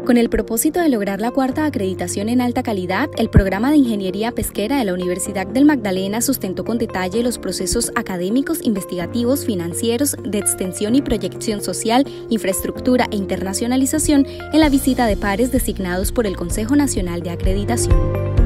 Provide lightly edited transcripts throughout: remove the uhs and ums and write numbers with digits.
Con el propósito de lograr la cuarta acreditación en alta calidad, el programa de Ingeniería Pesquera de la Universidad del Magdalena sustentó con detalle los procesos académicos, investigativos, financieros, de extensión y proyección social, infraestructura e internacionalización en la visita de pares designados por el Consejo Nacional de Acreditación.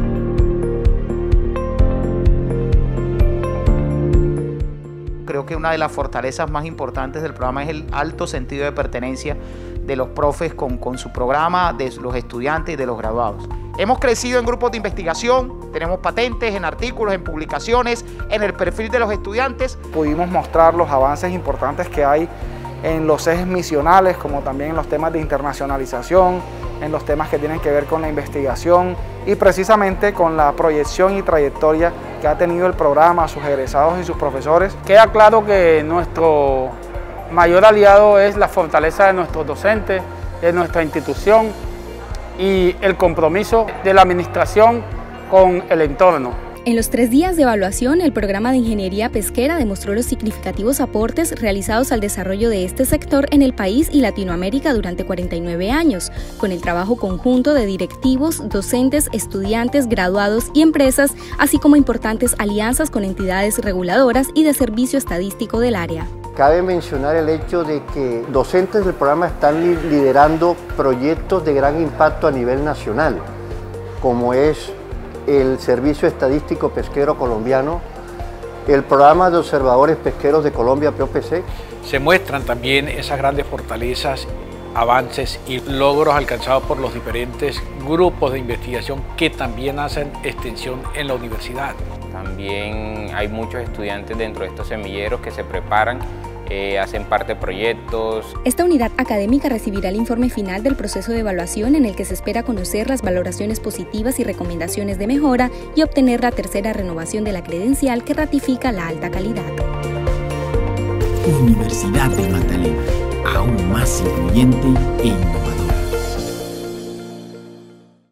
Creo que una de las fortalezas más importantes del programa es el alto sentido de pertenencia de los profes con su programa, de los estudiantes y de los graduados. Hemos crecido en grupos de investigación, tenemos patentes en artículos, en publicaciones, en el perfil de los estudiantes. Pudimos mostrar los avances importantes que hay en los ejes misionales, como también en los temas de internacionalización, en los temas que tienen que ver con la investigación y precisamente con la proyección y trayectoria que ha tenido el programa, sus egresados y sus profesores. Queda claro que nuestro mayor aliado es la fortaleza de nuestros docentes, de nuestra institución y el compromiso de la administración con el entorno. En los 3 días de evaluación, el programa de Ingeniería Pesquera demostró los significativos aportes realizados al desarrollo de este sector en el país y Latinoamérica durante 49 años, con el trabajo conjunto de directivos, docentes, estudiantes, graduados y empresas, así como importantes alianzas con entidades reguladoras y de servicio estadístico del área. Cabe mencionar el hecho de que docentes del programa están liderando proyectos de gran impacto a nivel nacional, como es el Servicio Estadístico Pesquero Colombiano, el Programa de Observadores Pesqueros de Colombia, POPC. Se muestran también esas grandes fortalezas, avances y logros alcanzados por los diferentes grupos de investigación que también hacen extensión en la universidad. También hay muchos estudiantes dentro de estos semilleros que se preparan, hacen parte de proyectos. Esta unidad académica recibirá el informe final del proceso de evaluación en el que se espera conocer las valoraciones positivas y recomendaciones de mejora y obtener la tercera renovación de la credencial que ratifica la alta calidad. Universidad del Magdalena, aún más incluyente e innovadora.